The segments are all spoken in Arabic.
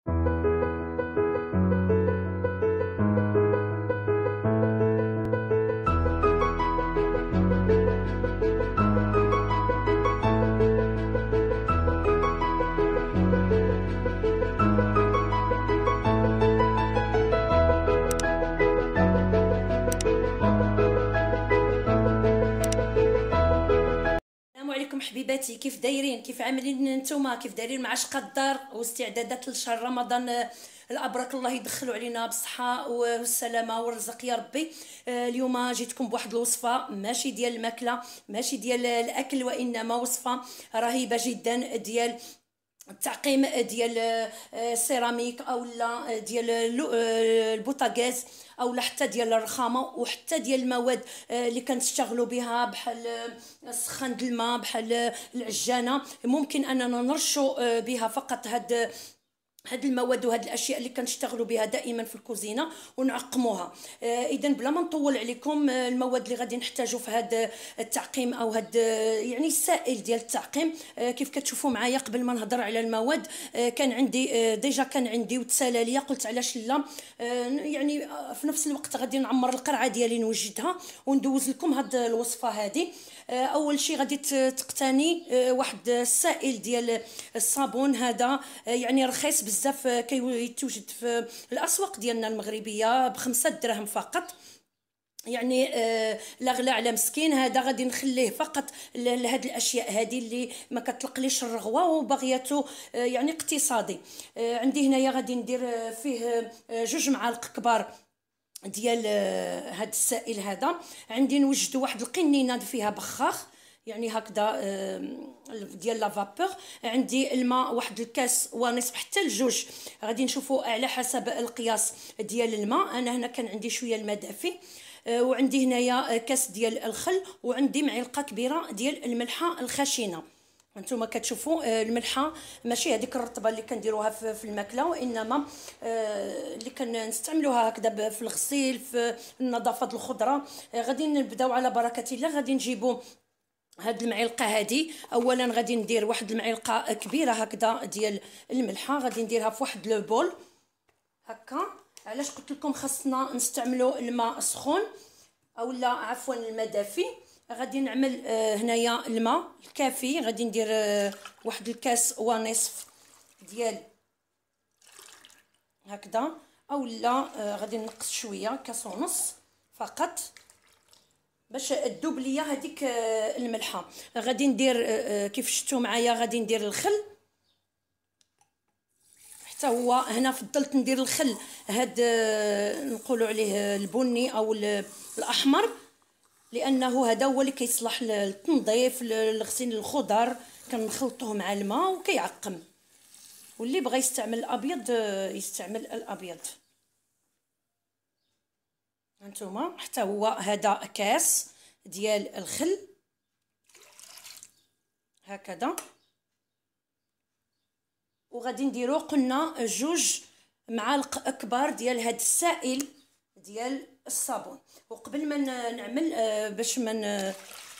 عليكم حبيباتي، كيف دايرين؟ كيف عاملين نتوما؟ كيف دايرين مع شقة الدار واستعدادات لشهر رمضان الابرك؟ الله يدخلوا علينا بالصحه والسلامه والرزق يا ربي. اليوم جيتكم بواحد الوصفه ماشي ديال الماكله، ماشي ديال الاكل، وانما وصفه رهيبه جدا ديال التعقيم ديال السيراميك او لا ديال البوطاغاز او حتى ديال الرخامه، وحتى ديال المواد اللي كنشتغلوا بها بحال سخان الماء، بحال العجانه. ممكن اننا نرشوا بها فقط هاد المواد وهاد الاشياء اللي كنشتغلوا بها دائما في الكوزينه ونعقموها. اذا بلا ما نطول عليكم، المواد اللي غادي نحتاجو في هاد التعقيم او هاد يعني السائل ديال التعقيم، كيف كتشوفوا معايا قبل ما نهضر على المواد، كان عندي ديجا كان عندي وتسالى ليا، قلت علاش لا. يعني في نفس الوقت غادي نعمر القرعه ديالي نوجدها وندوز لكم هاد الوصفه هذه. اول شيء غادي تقتني واحد السائل ديال الصابون، هذا يعني رخيص بزاف، كيتوجد في الاسواق ديالنا المغربيه ب5 دراهم فقط، يعني لا غلا على مسكين. هذا غادي نخليه فقط لهاد الاشياء هذه اللي ما كتلقليش الرغوه وبغيته يعني اقتصادي. عندي هنايا غادي ندير فيه 2 معالق كبار ديال هاد السائل هذا. عندي نوجدوا واحد القنينه فيها بخاخ يعني هكذا ديال لا فابور. عندي الماء واحد الكاس ونصف حتى لجوج، غادي نشوفوا على حسب القياس ديال الماء. انا هنا كان عندي شويه الماء دافي. وعندي هنايا كاس ديال الخل، وعندي معلقه كبيره ديال الملحه الخشنه. انتم كتشوفوا الملحه ماشي هذيك الرطبه اللي كنديروها في الماكله، وانما اللي كنستعملوها هكذا في الغسيل، في نظافه الخضره. غادي نبداو على بركه الله. غادي نجيبوا هاد المعلقه هذه. اولا غادي ندير واحد المعلقه كبيره هكذا ديال الملحه، غادي نديرها في واحد لو بول هكا. علاش قلت لكم خاصنا نستعملوا الماء سخون او لا عفوا الماء دافي؟ غادي نعمل هنايا الماء الكافي، غادي ندير واحد الكاس ونصف ديال هكذا، او لا غادي نقص شويه، كاس ونص فقط باش تذوب ليا هذيك الملحه. غادي ندير كيف شفتوا معايا، غادي ندير الخل حتى هو. هنا فضلت ندير الخل هاد نقولوا عليه البني او الاحمر، لانه هذا هو اللي كيصلح للتنظيف، لغسيل الخضر، كنخلطوه مع الماء وكيعقم. واللي بغى يستعمل الابيض يستعمل الابيض. هانتوما حتى هو هذا كاس ديال الخل هكذا. وغادي نديرو قلنا 2 معالق كبار ديال هاد السائل ديال الصابون. وقبل ما نعمل باش ما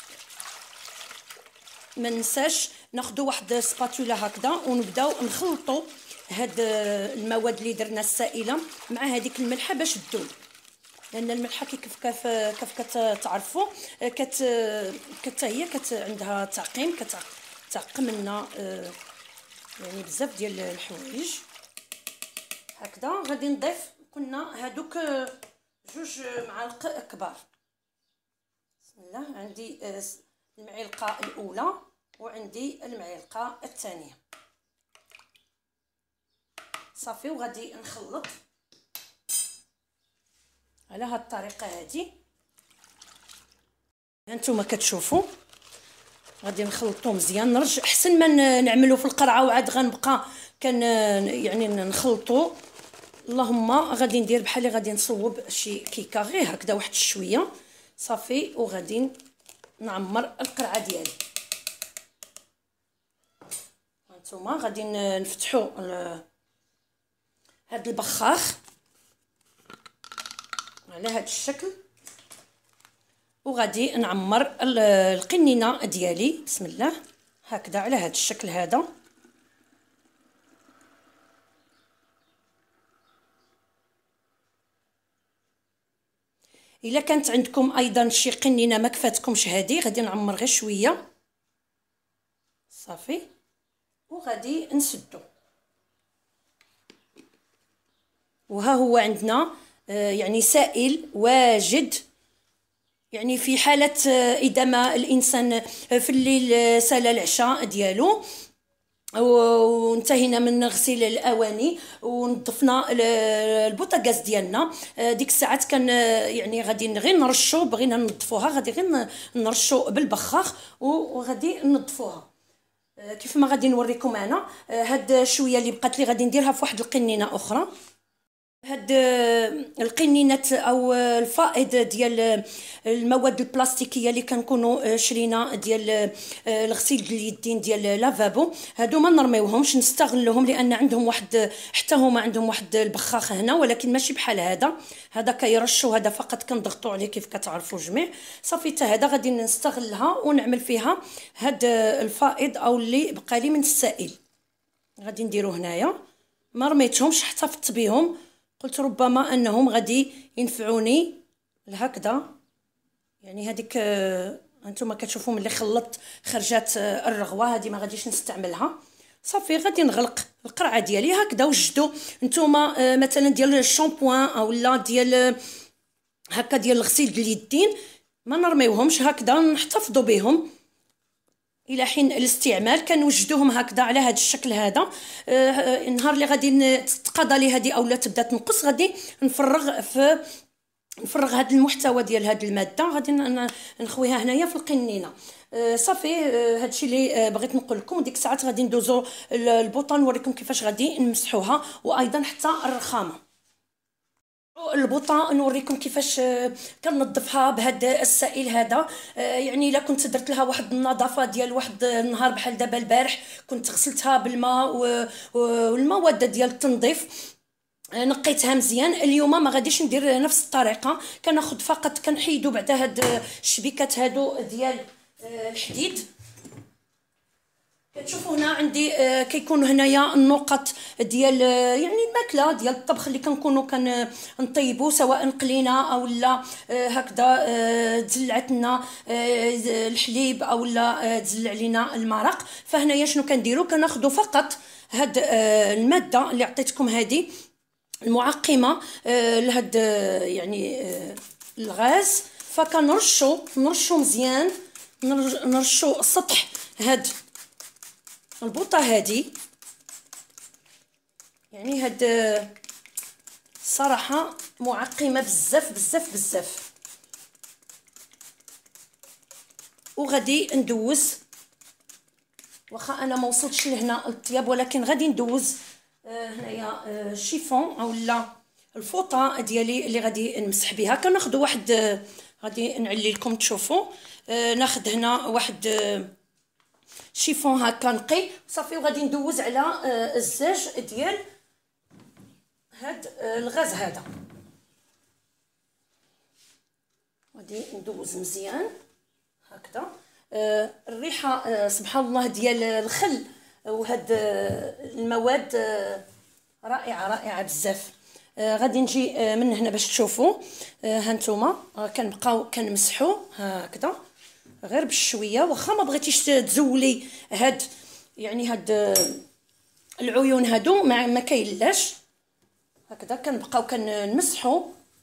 ننساش، ناخذوا واحد سباتولا هكذا ونبداو نخلطوا هاد المواد اللي درنا السائله مع هذيك الملحه باش تذوب، لان الملحه كيف كتعرفوا هي عندها تعقيم، كتعقم لنا يعني بزاف ديال الحوايج هكذا. غادي نضيف قلنا هادوك 2 معالق كبار. بسم الله. عندي المعلقه الاولى وعندي المعلقه الثانيه صافي. وغادي نخلط على هاد الطريقه هذه. هانتوما كتشوفوا غادي نخلطو مزيان. نرجع احسن ما نعملو في القرعه وعاد غنبقى يعني نخلطو. اللهم غادي ندير بحال غادي نصوب شي كيكه غير هكذا واحد شويه صافي، وغادي نعمر القرعه ديالي. هانتوما غادي نفتحوا هاد البخاخ على هاد الشكل، وغادي نعمر القنينه ديالي بسم الله هكذا على هاد الشكل هذا. الا كانت عندكم ايضا شي قنينه ما كفاتكمش هذه، غادي نعمر غير شويه صافي وغادي نسدو. وها هو عندنا يعني سائل واجد، يعني في حالة إذا ما الإنسان في الليل سال العشاء ديالو وانتهينا من غسيل الاواني ونظفنا البوطاغاز ديالنا، ديك الساعات كان يعني غادي غير نرشو، بغينا ننظفوها غادي غير نرشو بالبخاخ وغادي ننظفوها. كيف ما غادي نوريكم انا هاد شويه اللي بقات لي غادي نديرها في واحد القنينه اخرى. هاد القنينات او الفائض ديال المواد البلاستيكيه اللي كنكونوا شرينا ديال الغسيل ديال اليدين ديال لافابو، هادو ما نرميوهمش، نستغلوهم لان عندهم واحد حتى هما عندهم واحد البخاخ هنا، ولكن ماشي بحال هذا كيرشوا، هذا فقط كنضغطوا عليه كيف كتعرفوا جميع صافي. حتى هذا غادي نستغلها ونعمل فيها هاد الفائض او اللي بقى لي من السائل غادي نديرو هنايا. ما رميتهمش، احتفظت بهم، قلت ربما انهم غادي ينفعوني لهكذا. يعني هذيك انتم كتشوفوا ملي خلطت خرجات الرغوه، هذه ما غاديش نستعملها صافي. غادي نغلق القرعه ديالي هكذا. وجدوا نتوما مثلا ديال الشامبوان او لا ديال هكا ديال الغسيل ديال اليدين، ما نرميوهمش هكذا، نحتفظوا بهم الى حين الاستعمال. كنوجدوهم هكذا على هذا الشكل هذا. النهار اللي غادي تتقضى لي هذه اولا تبدا تنقص، غادي نفرغ هذا المحتوى ديال هذه الماده، غادي نخويها هنايا في القنينه صافي. هادشي اللي بغيت نقول لكم. ديك الساعات غادي ندوزو البوطه نوريكم كيفاش غادي نمسحوها، وايضا حتى الرخامه. البوطه نوريكم كيفاش كننظفها بهذا السائل هذا. يعني الا كنت درت لها واحد النظافه ديال واحد النهار بحال دابا البارح، كنت غسلتها بالماء والمواد ديال التنظيف، نقيتها مزيان. اليوم ما غاديش ندير نفس الطريقه، كناخذ فقط كنحيدو بعد هاد الشبيكات هادو ديال الحديد. كتشوفوا هنا عندي كيكونوا هنايا النقط ديال يعني الماكله ديال الطبخ اللي كنكونوا كنطيبوا، سواء قلينا او لا هكذا تزلعت لنا الحليب او لا تزلع لينا المرق. فهنايا شنو كنديروا؟ كناخذوا فقط هاد الماده اللي عطيتكم هذه المعقمه لهاد يعني الغاز، فكنرشوا مزيان، نرشوا سطح هاد البوطه هذه. يعني هاد صراحه معقمه بزاف بزاف بزاف. وغادي ندوز، واخا انا ما وصلتش لهنا الطياب، ولكن غادي ندوز هنايا شيفون او لا الفوطه ديالي اللي غادي نمسح بها. كناخذ واحد، غادي نعلي لكم تشوفوا، ناخذ هنا واحد شيفون هكا نقي صافي، وغادي ندوز على الزاج ديال هاد الغاز هذا. غادي ندوز مزيان هكذا. الريحه سبحان الله ديال الخل وهاد المواد رائعه بزاف. غادي نجي من هنا باش تشوفوا. هانتوما كنبقاو كنمسحوا هكذا غير بشويه، واخا ما بغيتيش تزولي هاد يعني هاد العيون هادو ما كاينلاش، هكذا كنبقاو كنمسحوا.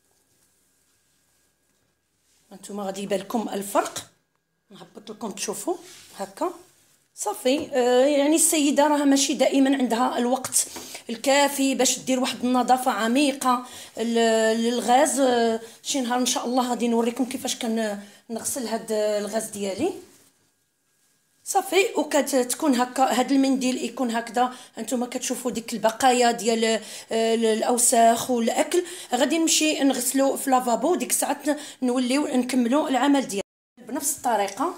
هانتوما غادي يبان لكم الفرق، نهبط لكم تشوفوا هكا صافي. يعني السيده راه ماشي دائما عندها الوقت الكافي باش دير واحد النظافه عميقه للغاز. شي نهار ان شاء الله غادي نوريكم كيفاش كنغسل هاد الغاز ديالي صافي. وكتكون هكا هاد المنديل يكون هكذا. انتم كتشوفوا ديك البقايا ديال الاوساخ والاكل، غادي نمشي نغسلو في لافابو. ديك الساعات نوليو نكملوا العمل ديالنا بنفس الطريقه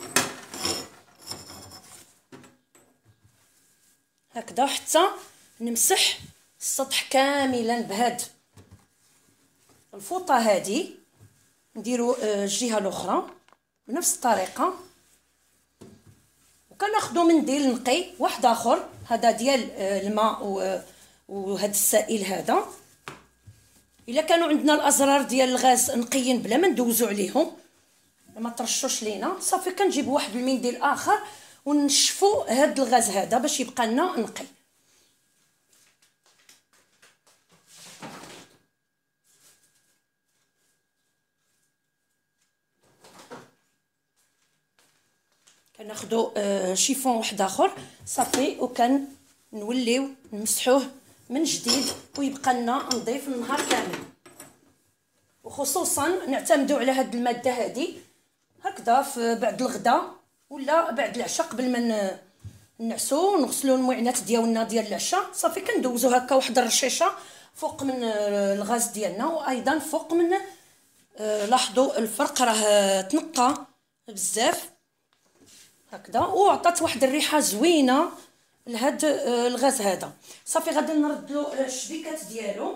هكذا، حتى نمسح السطح كاملا بهاد الفوطه هذه. نديرو الجهه الاخرى بنفس الطريقه، وكناخذوا منديل نقي واحد اخر، هذا ديال الماء وهذا السائل هذا. الا كانوا عندنا الازرار ديال الغاز نقيين بلا ما ندوزو عليهم ما ترشوش لينا، صافي كنجيب واحد المنديل اخر ونشفو هاد الغاز هذا باش يبقى لنا نقي. كناخدو شيفون واحد اخر صافي وكنوليو نمسحوه من جديد ويبقى لنا نظيف النهار كامل. وخصوصا نعتمدوا على هاد الماده هذه هكذا في بعد الغداء ولا بعد العشاء قبل ما نعسو ونغسلوا المعينات ديالنا ديال العشاء. صافي كندوزو هكا واحد الرشيشه فوق من الغاز ديالنا، وايضا فوق من لاحظوا الفرق راه تنقى بزاف هكذا وعطات واحد الريحه زوينه لهاد الغاز هذا. صافي غادي نرد له الشبيكات ديالو،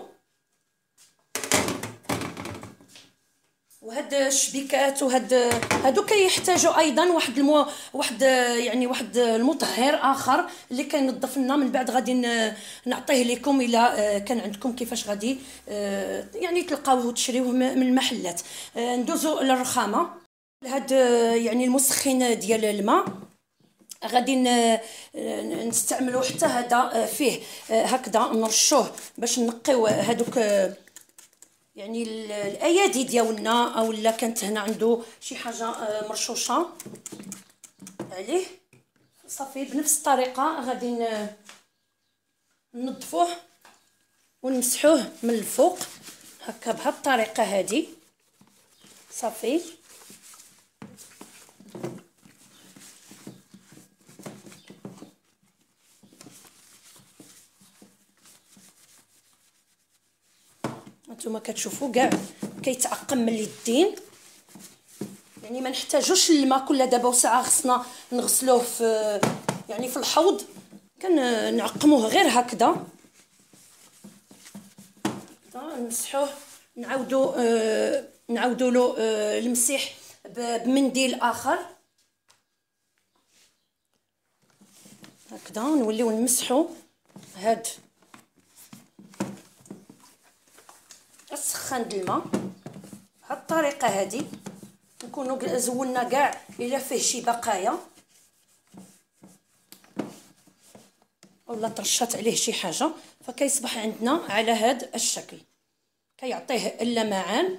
وهاد الشبيكات هادو كيحتاجوا ايضا واحد واحد المطهر اخر اللي كينظف لنا. من بعد غادي نعطيه لكم الا كان عندكم كيفاش غادي يعني تلقاوه وتشريوه من المحلات. ندوزو للرخامه. هاد المسخن ديال الماء غادي نستعملوا حتى هذا فيه هكذا نرشوه باش نقيو هادوك الايادي ديالنا، او لا كانت هنا عنده شي حاجه مرشوشه عليه. صافي بنفس الطريقه غادي ننظفوه ونمسحوه من الفوق هكا بهاد الطريقه هذه. صافي نتوما كتشوفوا كاع كيتعقم من اليدين، يعني ما نحتاجوش الماء كل دابا وساعه خصنا نغسلوه في في الحوض. كنعقموه غير هكذا نمسحوه، نعاودوا له المسيح بمنديل اخر هكذا. نوليو نمسحوا هاد السخان د الماء بهاد الطريقه هذه. نكونوا زولنا كاع الا فيه شي بقايا ولا ترشات عليه شي حاجه، فكيصبح عندنا على هذا الشكل. كيعطيه اللمعان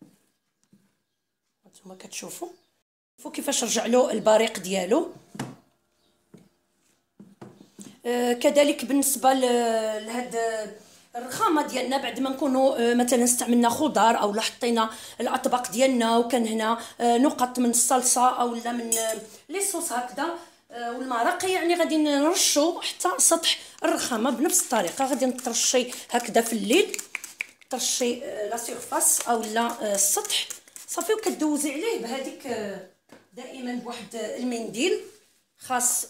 نتوما كتشوفوا كيفاش رجع له البريق ديالو. كذلك بالنسبه لهاد الرخامه ديالنا بعد ما نكونوا مثلا استعملنا خضار او حطينا الاطباق ديالنا وكان هنا نقط من الصلصه او لا من لي صوص هكذا والمرق، غادي نرشوا حتى سطح الرخامه بنفس الطريقه. غادي نترشي هكذا في الليل، ترشي لا سيرفاس او لا السطح صافي، وكدوزي عليه بهذيك دائما بواحد المنديل خاص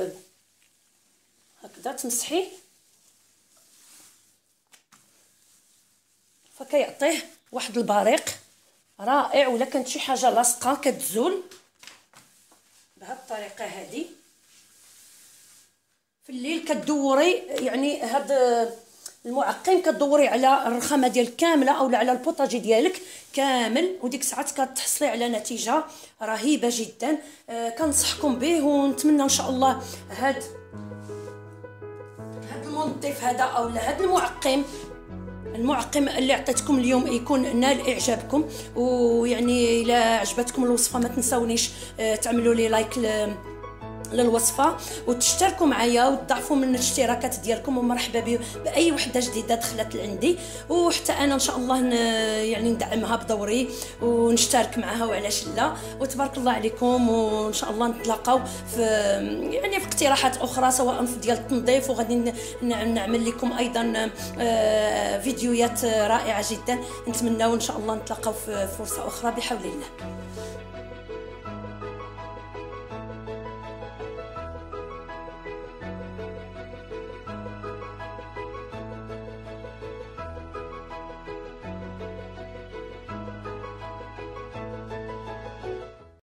هكذا تمسحيه، فكيعطيه واحد البريق رائع. ولا كانت شي حاجه لاصقه كتزول بهذه الطريقه هذه. في الليل كدوري هذا المعقم كدوري على الرخامه ديالك كامله او على البوطاجي ديالك كامل، وديك الساعات كتحصلي على نتيجه رهيبه جدا. كنصحكم به، ونتمنى ان شاء الله هذا المنظف هذا او هذا المعقم اللي عطيتكم اليوم يكون نال اعجابكم. الا عجبتكم الوصفه ما تنساونيش تعملوا لي لايك للوصفه وتشتركوا معايا وتضاعفوا من الاشتراكات ديالكم. ومرحبا باي وحده جديده دخلت لعندي، وحتى انا ان شاء الله ندعمها بدوري ونشترك معها وعلاش لا. وتبارك الله عليكم، وان شاء الله نتلاقاو في في اقتراحات اخرى سواء في ديال التنظيف، وغادي نعمل لكم ايضا فيديوهات رائعه جدا. نتمنى وان شاء الله نتلاقاو في فرصه اخرى بحول الله.